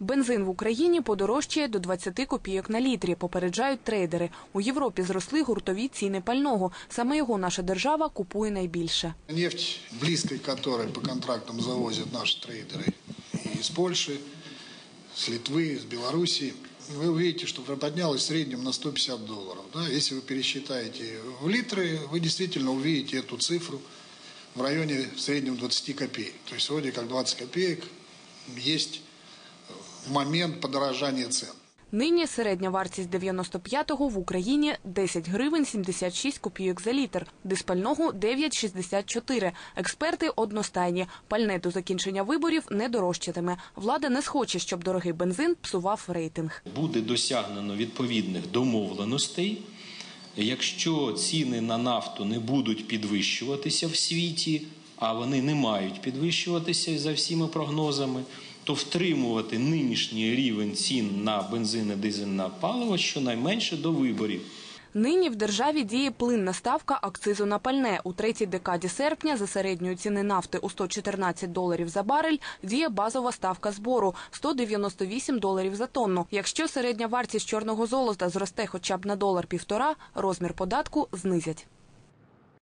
Бензин в Україні подорожчає до 20 копійок на літрі, попереджають трейдери. У Європі зросли гуртові ціни пального. Саме його наша держава купує найбільше. Нефть, близко к которой по контрактам завозят наши трейдеры и из Польши, с Литвы, с Белоруссии, вы увидите, что поднялась в среднем на $150. Да? Если вы пересчитаете в литры, вы действительно увидите эту цифру в районе в среднем 20 копеек. То есть вроде как 20 копеек есть момент подорожання цін. Нині середня вартість 95-го в Україні – 10 гривень 76 копійок за літр, диспального – 9,64. Експерти одностайні – пальне до закінчення виборів не дорожчатиме. Влада не схоче, щоб дорогий бензин псував рейтинг. Буде досягнено відповідних домовленостей. Якщо ціни на нафту не будуть підвищуватися в світі, а вони не мають підвищуватися за всіма прогнозами, то втримувати нинішній рівень цін на бензин і дизельне паливо щонайменше до виборів. Нині в державі діє плинна ставка акцизу на пальне. У третій декаді серпня за середньої ціни нафти у $114 за барель діє базова ставка збору – $198 за тонну. Якщо середня вартість чорного золота зросте хоча б на $1-1,5, розмір податку знизять.